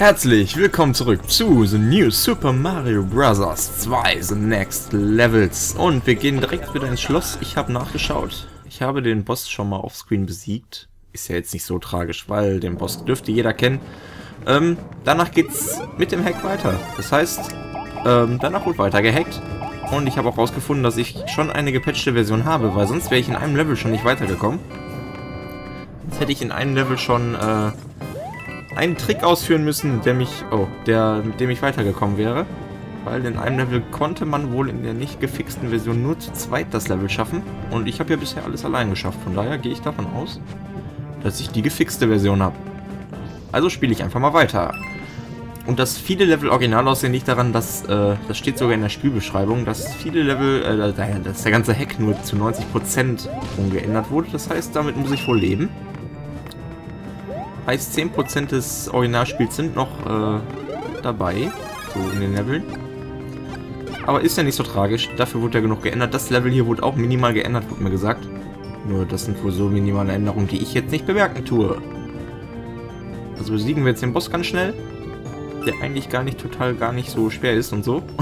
Herzlich willkommen zurück zu The New Super Mario Bros. 2 The Next Levels. Und wir gehen direkt wieder ins Schloss. Ich habe nachgeschaut. Ich habe den Boss schon mal offscreen besiegt. Ist ja jetzt nicht so tragisch, weil den Boss dürfte jeder kennen. Danach geht's mit dem Hack weiter. Das heißt, danach wird weiter gehackt. Und ich habe auch rausgefunden, dass ich schon eine gepatchte Version habe, weil sonst wäre ich in einem Level schon nicht weitergekommen. Sonst hätte ich in einem Level schon einen Trick ausführen müssen, mit dem ich weitergekommen wäre. Weil in einem Level konnte man wohl in der nicht gefixten Version nur zu zweit das Level schaffen. Und ich habe ja bisher alles allein geschafft. Von daher gehe ich davon aus, dass ich die gefixte Version habe. Also spiele ich einfach mal weiter. Und dass viele Level original aussehen, liegt daran, dass, das steht sogar in der Spielbeschreibung, dass viele Level, dass der ganze Hack nur zu 90% umgeändert wurde. Das heißt, damit muss ich wohl leben. Heißt, 10% des Originalspiels sind noch dabei, so in den Leveln. Aber ist ja nicht so tragisch, dafür wurde ja genug geändert. Das Level hier wurde auch minimal geändert, wurde mir gesagt. Nur das sind wohl so minimale Änderungen, die ich jetzt nicht bemerken tue. Also besiegen wir jetzt den Boss ganz schnell, der eigentlich gar nicht so schwer ist und so.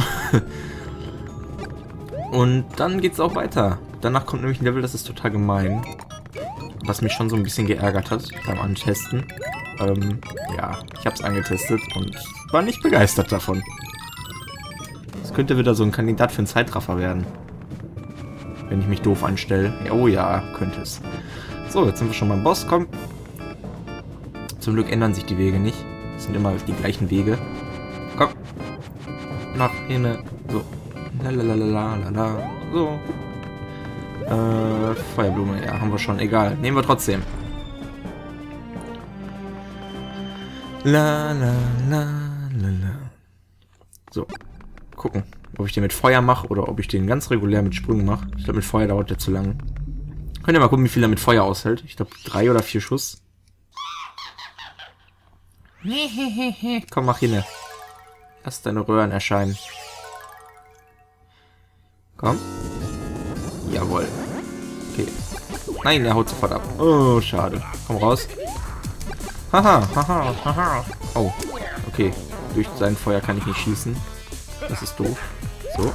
Und dann geht's auch weiter. Danach kommt nämlich ein Level, das ist total gemein. Was mich schon so ein bisschen geärgert hat beim Antesten. Ja, ich habe es angetestet und war nicht begeistert davon. Das könnte wieder so ein Kandidat für einen Zeitraffer werden. Wenn ich mich doof anstelle. Ja, oh ja, könnte es. So, jetzt sind wir schon beim Boss. Komm. Zum Glück ändern sich die Wege nicht. Es sind immer die gleichen Wege. Komm. Nach hinten. So. Lalalala. So. Feuerblume, ja, haben wir schon. Egal. Nehmen wir trotzdem. La la la la la. So. Gucken, ob ich den mit Feuer mache oder ob ich den ganz regulär mit Sprüngen mache. Ich glaube, mit Feuer dauert der zu lang. Könnt ihr mal gucken, wie viel er mit Feuer aushält. Ich glaube, 3 oder 4 Schuss. Komm, mach hin. Lass deine Röhren erscheinen. Komm. Jawohl. Okay. Nein, er haut sofort ab. Oh, schade. Komm raus. Haha, haha, haha. Oh, okay. Durch sein Feuer kann ich nicht schießen. Das ist doof. So.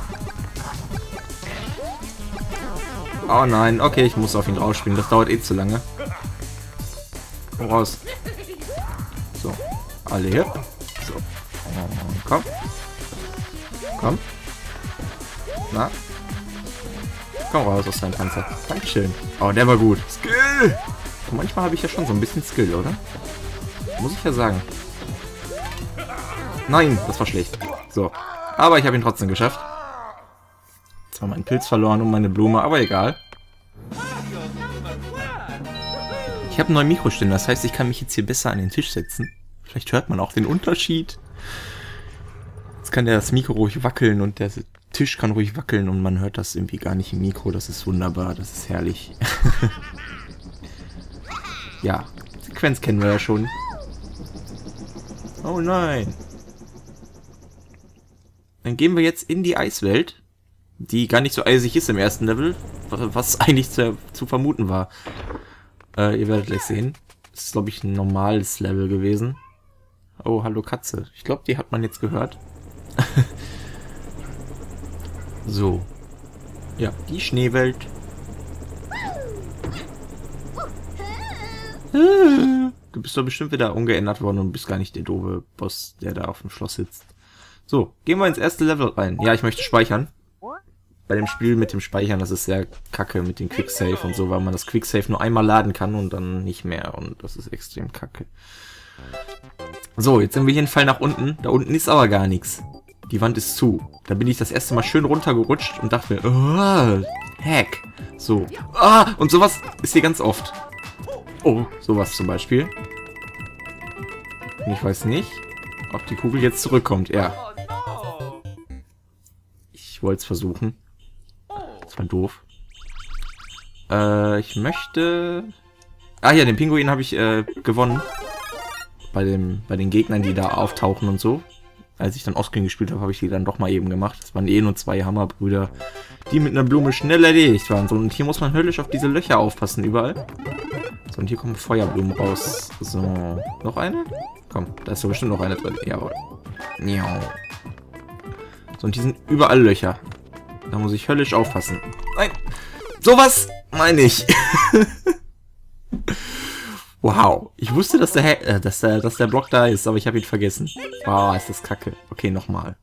Oh nein, okay, ich muss auf ihn rausspringen. Das dauert eh zu lange. Komm raus. So. Alle hier. So. Komm. Komm. Na? Komm raus aus deinem Panzer. Dankeschön. Oh, der war gut. Skill! Und manchmal habe ich ja schon so ein bisschen Skill, oder? Muss ich ja sagen. Nein, das war schlecht. So. Aber ich habe ihn trotzdem geschafft. Zwar meinen Pilz verloren und meine Blume, aber egal. Ich habe einen neuen Mikroständer, das heißt, ich kann mich jetzt hier besser an den Tisch setzen. Vielleicht hört man auch den Unterschied. Jetzt kann das Mikro ruhig wackeln und der Tisch kann ruhig wackeln und man hört das irgendwie gar nicht im Mikro. Das ist wunderbar, das ist herrlich. Ja, Sequenz kennen wir ja schon. Oh nein. Dann gehen wir jetzt in die Eiswelt, die gar nicht so eisig ist im ersten Level, was eigentlich zu vermuten war. Ihr werdet gleich sehen. Das ist, glaube ich, ein normales Level gewesen. Oh, hallo Katze. Ich glaube, die hat man jetzt gehört. So. Ja, die Schneewelt. Du bist doch bestimmt wieder umgeändert worden und bist gar nicht der doofe Boss, der da auf dem Schloss sitzt. So, gehen wir ins erste Level rein. Ja, ich möchte speichern. Bei dem Spiel mit dem Speichern, das ist sehr kacke mit dem Quicksave und so, weil man das Quicksave nur einmal laden kann und dann nicht mehr. Und das ist extrem kacke. So, jetzt sind wir hier einen Fall nach unten. Da unten ist aber gar nichts. Die Wand ist zu. Da bin ich das erste Mal schön runtergerutscht und dachte mir, oh, Hack. So. Ah, und sowas ist hier ganz oft. Oh, sowas zum Beispiel. Und ich weiß nicht, ob die Kugel jetzt zurückkommt. Ja. Ich wollte es versuchen. Das war doof. Ich möchte... Ah ja, den Pinguin habe ich gewonnen. Bei den Gegnern, die da auftauchen und so. Als ich dann Offscreen gespielt habe, habe ich die dann doch mal eben gemacht. Das waren eh nur 2 Hammerbrüder, die mit einer Blume schnell erledigt waren. So, und hier muss man höllisch auf diese Löcher aufpassen, überall. So, und hier kommen Feuerblumen raus. So, noch eine? Komm, da ist doch bestimmt noch eine drin. Jawohl. Miau. So, und die sind überall Löcher. Da muss ich höllisch aufpassen. Nein! Sowas meine ich! Wow. Ich wusste, dass der Block da ist, aber ich habe ihn vergessen. Wow, ist das kacke. Okay, nochmal.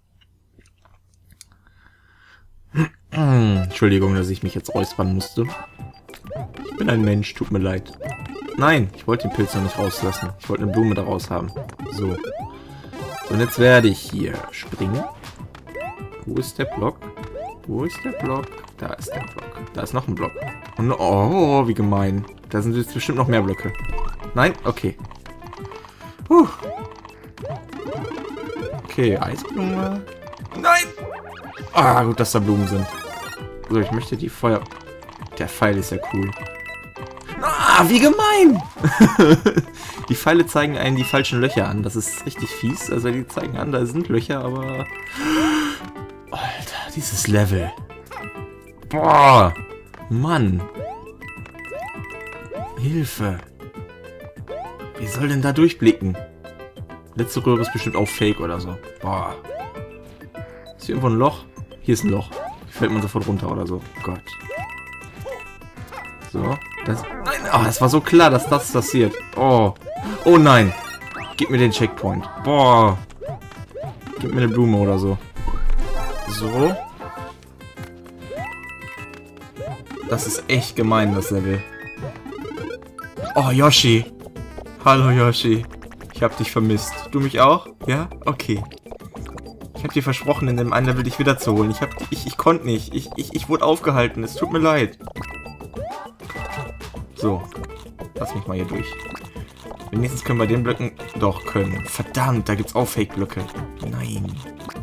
Entschuldigung, dass ich mich jetzt räuspern musste. Ich bin ein Mensch, tut mir leid. Nein, ich wollte den Pilz noch nicht rauslassen. Ich wollte eine Blume daraus haben. So. So, und jetzt werde ich hier springen. Wo ist der Block? Wo ist der Block? Da ist der Block. Da ist noch ein Block. Und, oh, wie gemein. Da sind jetzt bestimmt noch mehr Blöcke. Nein? Okay. Okay, Eisblume. Nein! Ah, gut, dass da Blumen sind. So, ich möchte die Feuer... Der Pfeil ist ja cool. Ah, wie gemein! Die Pfeile zeigen einen die falschen Löcher an. Das ist richtig fies. Also die zeigen an, da sind Löcher, aber... Alter, dieses Level. Boah! Mann! Hilfe! Wie soll denn da durchblicken? Letzte Röhre ist bestimmt auch Fake oder so. Boah. Ist hier irgendwo ein Loch? Hier ist ein Loch. Hier fällt man sofort runter oder so. Gott. So. Das, nein, oh, das war so klar, dass das passiert. Oh. Oh nein. Gib mir den Checkpoint. Boah. Gib mir eine Blume oder so. So. Das ist echt gemein, das Level. Oh, Yoshi. Hallo, Yoshi. Ich hab dich vermisst. Du mich auch? Ja? Okay. Ich hab dir versprochen, in dem einen Level dich wiederzuholen. Ich konnte nicht. Ich wurde aufgehalten. Es tut mir leid. So. Lass mich mal hier durch. Wenigstens können wir den Blöcken... Doch, können. Verdammt, da gibt's auch Fake-Blöcke. Nein.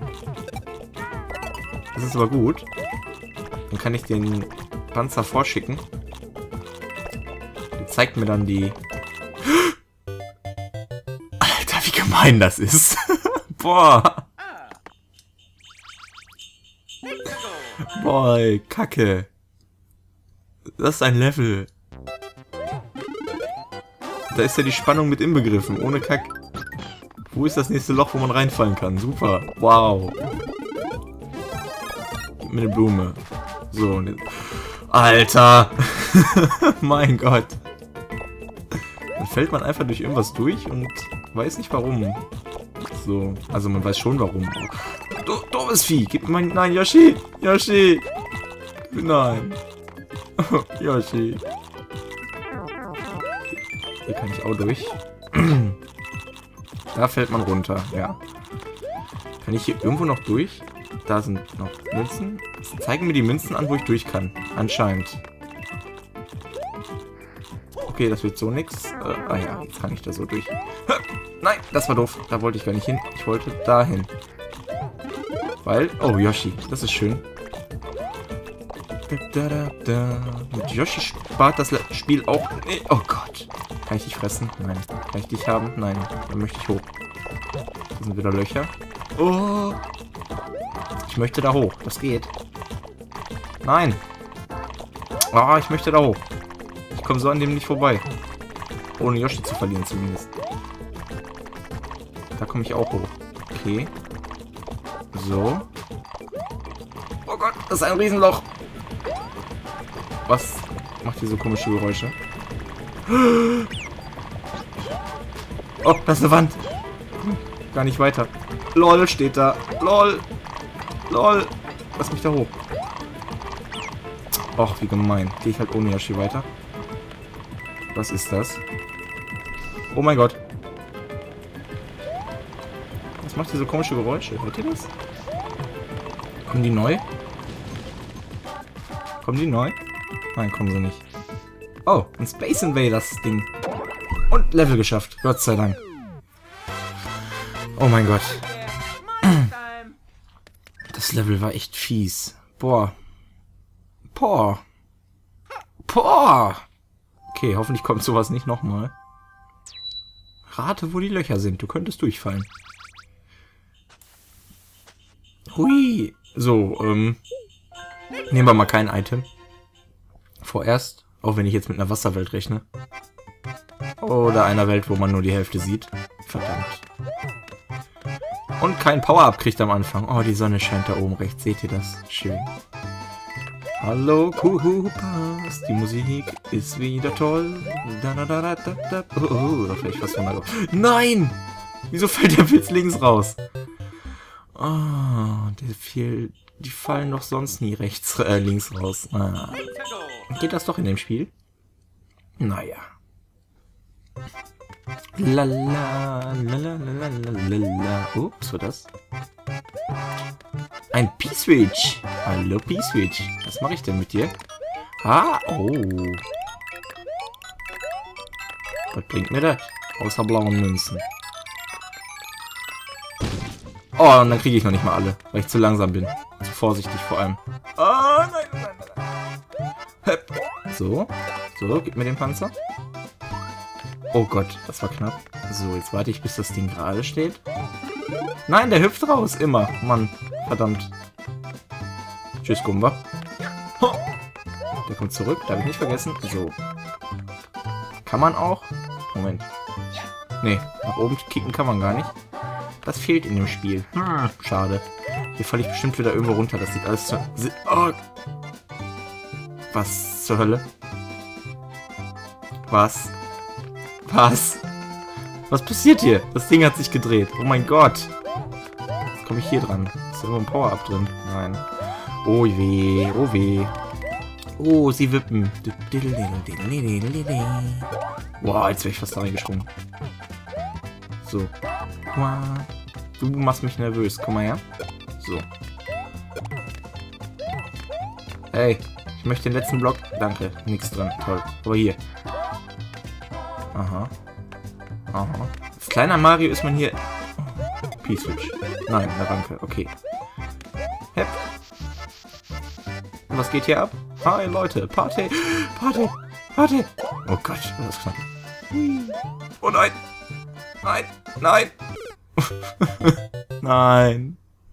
Das ist aber gut. Dann kann ich den Panzer vorschicken. Der zeigt mir dann die... Alter, wie gemein das ist. Boah. Boah, ey, Kacke. Das ist ein Level. Da ist ja die Spannung mit inbegriffen, ohne Kack. Wo ist das nächste Loch, wo man reinfallen kann? Super. Wow. Gib mir eine Blume. So, und jetzt... Alter. Mein Gott. Dann fällt man einfach durch irgendwas durch und weiß nicht warum. So, also man weiß schon warum. Doofes Vieh, gib mir mein... Nein, Yoshi! Yoshi! Nein. Yoshi. Hier kann ich auch durch. Da fällt man runter, ja. Kann ich hier irgendwo noch durch? Da sind noch Münzen. Zeigen mir die Münzen an, wo ich durch kann. Anscheinend. Okay, das wird so nix. Ah ja, jetzt kann ich da so durch. Nein, das war doof. Da wollte ich gar nicht hin. Ich wollte dahin. Weil... Oh, Yoshi. Das ist schön. Mit Yoshi spart das Spiel auch... Oh Gott. Kann ich dich fressen? Nein. Kann ich dich haben? Nein. Dann möchte ich hoch. Da sind wieder Löcher. Oh. Ich möchte da hoch. Das geht. Nein. Ah, ich möchte da hoch. Ich komme so an dem nicht vorbei. Ohne Yoshi zu verlieren zumindest. Da komme ich auch hoch. Okay. So. Oh Gott, das ist ein Riesenloch. Was macht hier so komische Geräusche? Oh, das ist eine Wand. Gar nicht weiter. LOL steht da. LOL. LOL. Lass mich da hoch. Och, wie gemein. Gehe ich halt ohne Yoshi weiter. Was ist das? Oh mein Gott. Was macht hier so komische Geräusche? Hört ihr das? Kommen die neu? Kommen die neu? Nein, kommen sie nicht. Oh, ein Space Invaders Ding. Und Level geschafft. Gott sei Dank. Oh mein Gott. Das Level war echt fies. Boah. Boah. Boah. Okay, hoffentlich kommt sowas nicht nochmal. Rate, wo die Löcher sind. Du könntest durchfallen. Hui. So, nehmen wir mal kein Item. Vorerst. Auch wenn ich jetzt mit einer Wasserwelt rechne. Oder einer Welt, wo man nur die Hälfte sieht. Verdammt. Und kein Power-Up kriegt am Anfang. Oh, die Sonne scheint da oben rechts. Seht ihr das? Schön. Hallo, Koopas. Die Musik ist wieder toll. Da, da, da, da, da. Oh, da fällt ich fast runtergekommen. Nein! Wieso fällt der Pilz links raus? Oh, die fallen doch sonst nie links raus. Ah. Geht das doch in dem Spiel? Naja. Lala, lala, lala, lala. Oh, was war das? Ein P-Switch. Hallo P-Switch. Was mache ich denn mit dir? Ah, oh. Was bringt mir das? Außer blauen Münzen. Oh, und dann kriege ich noch nicht mal alle, weil ich zu langsam bin. Zu vorsichtig vor allem. Oh, nein, nein, nein. Höp. So, gib mir den Panzer. Oh Gott, das war knapp. So, jetzt warte ich, bis das Ding gerade steht. Nein, der hüpft raus, immer. Mann, verdammt. Tschüss, Gumba. Der kommt zurück, darf ich nicht vergessen. So. Kann man auch? Moment. Nee, nach oben kicken kann man gar nicht. Das fehlt in dem Spiel. Schade. Hier falle ich bestimmt wieder irgendwo runter. Das sieht alles zu... Oh. Was zur Hölle? Was? Was? Was passiert hier? Das Ding hat sich gedreht. Oh mein Gott. Jetzt komme ich hier dran. Ist irgendwo ein Power-Up drin? Nein. Oh weh. Oh weh. Oh, sie wippen. Wow, jetzt wäre ich fast da reingesprungen. So. Du machst mich nervös. Komm mal her. So. Hey, ich möchte den letzten Block. Danke. Nichts dran. Toll. Aber hier. Aha. Aha. Als kleiner Mario ist man hier... P-Switch. Nein, eine Ranke. Okay. Hep. Und was geht hier ab? Hi, Leute. Party. Party. Party. Oh Gott. Das ist knapp. Oh nein. Nein. Nein. Nein.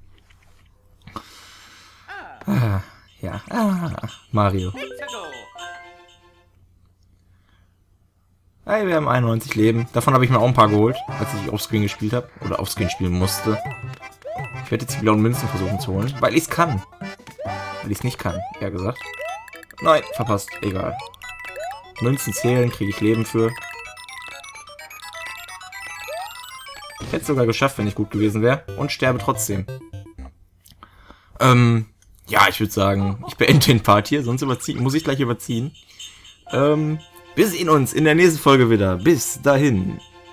Ah, ja. Ah, Mario. Hey, wir haben 91 Leben. Davon habe ich mir auch ein paar geholt, als ich Offscreen gespielt habe. Oder Offscreen spielen musste. Ich werde jetzt die blauen Münzen versuchen zu holen, weil ich es kann. Weil ich es nicht kann, eher gesagt. Nein, verpasst. Egal. Münzen zählen, kriege ich Leben für. Ich hätte es sogar geschafft, wenn ich gut gewesen wäre. Und sterbe trotzdem. Ja, ich würde sagen, ich beende den Part hier, sonst muss ich gleich überziehen. Wir sehen uns in der nächsten Folge wieder. Bis dahin.